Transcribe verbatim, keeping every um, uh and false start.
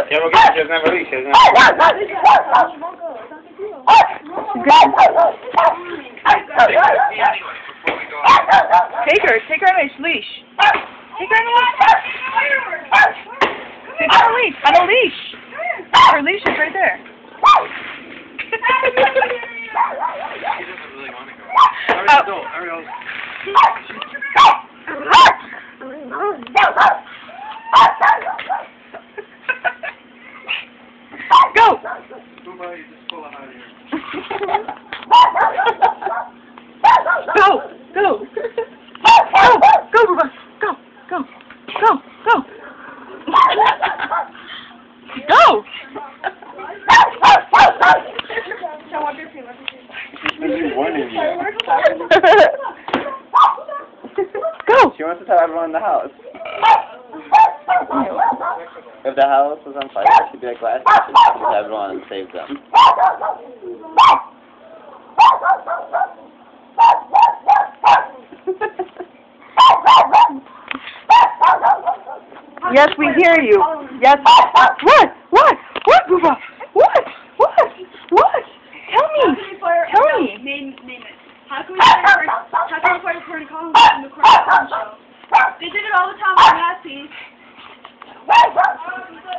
Yeah, we'll get, she doesn't have a leash. She doesn't have Take her. Take her on a leash. Take her on a leash. Take her on a leash. On a leash. Her leash is right there. Go. Go! Somebody just pull it out of here. Go! Go! Go! Go, Bubba! Go! Go! Go! Go! Go! There's one in here. Go! She wants to tell everyone in the house. If the house was on fire, she'd be like, last time she told everyone and saved them. Yes, we hear you. Yes. What? What? What, Bubba? What? What? What? Tell me. Tell me. Name, name it. How can we find how can we find Corey Collins in the Corey Collins show? They did it all the time on Happy.